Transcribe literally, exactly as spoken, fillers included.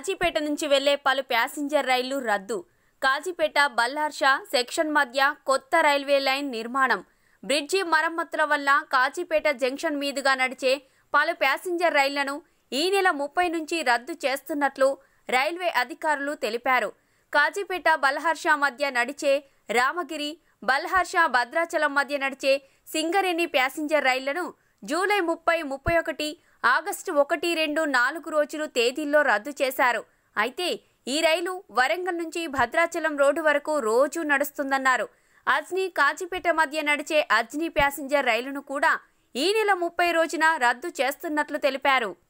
కాజీపేట నుంచి వెళ్లే పలు ప్యాసింజర్ రైళ్లు రద్దు. కాజీపేట బల్హార్ష సెక్షన్ మధ్య కొత్త రైల్వే లైన్ నిర్మాణం. బ్రిడ్జి మరమ్మతుల వల్ల కాజీపేట జంక్షన్ మీదుగా నడిచే పలు ప్యాసింజర్ రైళ్లను ఈ నెల ముప్పై నుంచి రద్దు చేస్తున్నట్లు రైల్వే అధికారులు తెలిపారు. కాజీపేట బల్హార్ష మధ్య నడిచే రామగిరి, బల్హార్ష భద్రాచలం మధ్య నడిచే సింగరేణి ప్యాసింజర్ రైళ్లను జూలై ముప్పై, ముప్పై ఒకటి, ఆగస్టు ఒకటి, రెండు, నాలుగు రోజులు తేదీల్లో రద్దు చేశారు. అయితే ఈ రైలు వరంగల్ నుంచి భద్రాచలం రోడ్డు వరకు రోజూ నడుస్తుందన్నారు. అజ్ని, కాజీపేట మధ్య నడిచే అజ్ని ప్యాసింజర్ రైలును కూడా ఈ నెల ముప్పై రోజున రద్దు చేస్తున్నట్లు తెలిపారు.